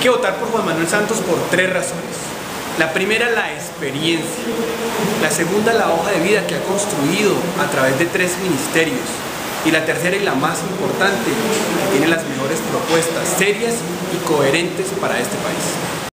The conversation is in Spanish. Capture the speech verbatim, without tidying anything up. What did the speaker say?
que votar por Juan Manuel Santos por tres razones. La primera, la experiencia. La segunda, la hoja de vida que ha construido a través de tres ministerios. Y la tercera y la más importante, que tiene las mejores propuestas serias y coherentes para este país.